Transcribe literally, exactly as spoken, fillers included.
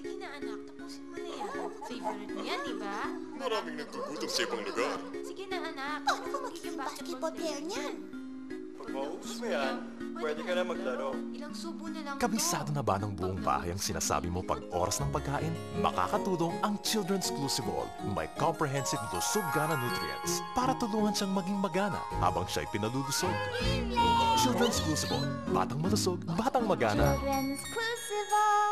Sige na anak, tapusin mo na yan. Favorite mo yan, di ba? Maraming nagtugutom sa ibang lugar. Sige na anak. Paano ka magiging basketball player niyan? Pag maubos mo yan, pwede ka na maglaro. Ilang subo na lang Kabisado na ba ng buong bahay ang sinasabi mo pag oras ng pagkain? Makakatulong ang Children's Glucibol. May comprehensive lusog gana nutrients para tulungan siyang maging magana habang siya'y pinalulusog. Children's Glucibol. Batang malusog, batang magana. Children's Crucible.